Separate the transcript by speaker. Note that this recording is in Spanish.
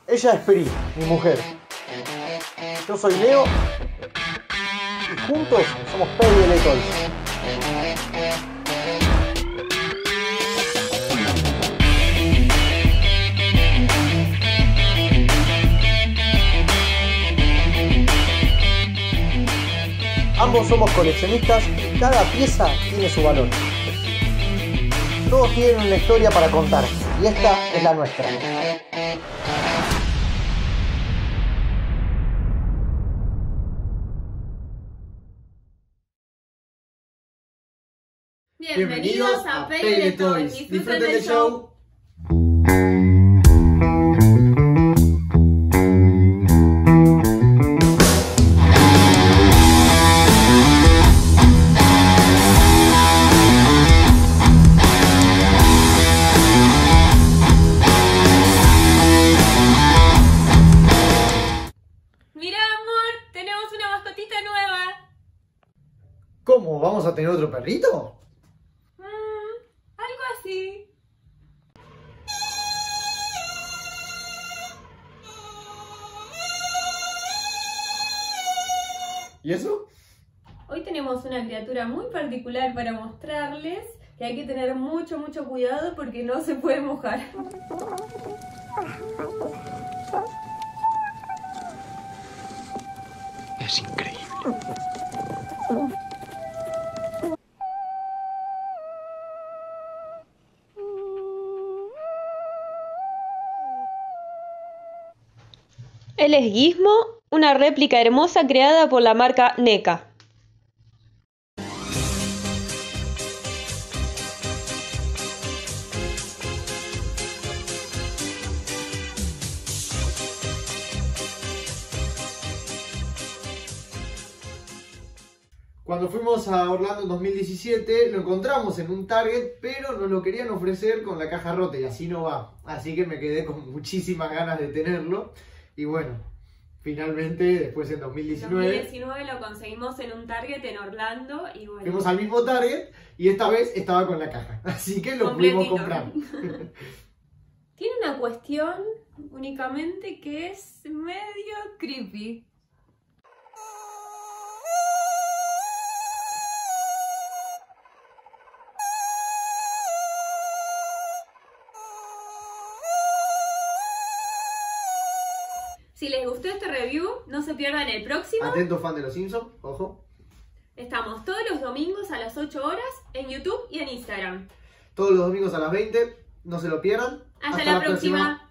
Speaker 1: Ella es Pri, mi mujer. Yo soy Leo y juntos somos PL Toys. Ambos somos coleccionistas y cada pieza tiene su valor. Todos tienen una historia para contar y esta es la nuestra.
Speaker 2: Bienvenidos a PL Toys. Disfruten del show.
Speaker 3: Mira, amor, tenemos una mascotita nueva.
Speaker 1: ¿Cómo? ¿Vamos a tener otro perrito?
Speaker 3: Algo así.
Speaker 1: ¿Y eso?
Speaker 3: Hoy tenemos una criatura muy particular para mostrarles, que hay que tener mucho cuidado porque no se puede mojar.
Speaker 4: Es increíble.
Speaker 5: Él es Gizmo, una réplica hermosa creada por la marca NECA.
Speaker 1: Cuando fuimos a Orlando en 2017 lo encontramos en un Target, pero nos lo querían ofrecer con la caja rota y así no va. Así que me quedé con muchísimas ganas de tenerlo. Y bueno, finalmente después en 2019
Speaker 3: lo conseguimos en un Target en Orlando y bueno.
Speaker 1: fuimos al mismo Target y esta vez estaba con la caja. Así que lo pudimos comprar.
Speaker 3: Tiene una cuestión únicamente que es medio creepy. Si les gustó este review, no se pierdan el próximo.
Speaker 1: Atento fan de los Simpsons, ojo.
Speaker 3: Estamos todos los domingos a las 8 horas en YouTube y en Instagram.
Speaker 1: Todos los domingos a las 20, no se lo pierdan.
Speaker 3: Hasta la próxima.